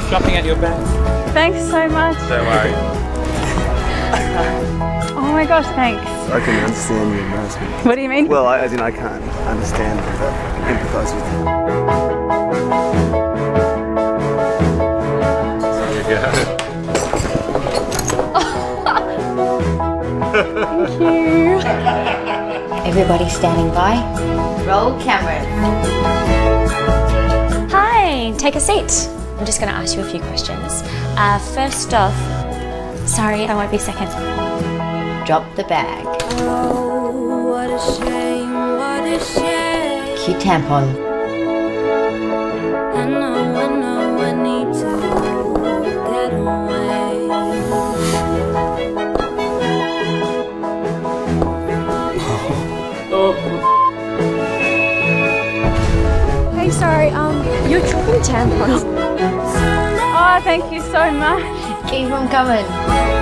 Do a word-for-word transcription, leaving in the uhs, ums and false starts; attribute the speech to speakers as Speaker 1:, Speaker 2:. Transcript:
Speaker 1: Shopping at your bag.
Speaker 2: Thanks so much.
Speaker 1: Don't worry.
Speaker 2: Oh my gosh, thanks.
Speaker 3: I can understand your embarrassment.
Speaker 2: What do you mean?
Speaker 3: Well, I, as in I can't understand but empathise with you.
Speaker 1: There you go.
Speaker 2: Thank you.
Speaker 4: Everybody standing by. Roll camera.
Speaker 5: Hi, take a seat. I'm just going to ask you a few questions. Uh, first off, sorry, I won't be second.
Speaker 4: Drop the bag.
Speaker 6: Oh, what a shame, what a shame.
Speaker 4: Cute tampon.
Speaker 6: I know, I know, I need to get away.
Speaker 5: Hey, sorry, um, you're dropping tampons.
Speaker 2: Oh, thank you so much.
Speaker 4: Keep them coming.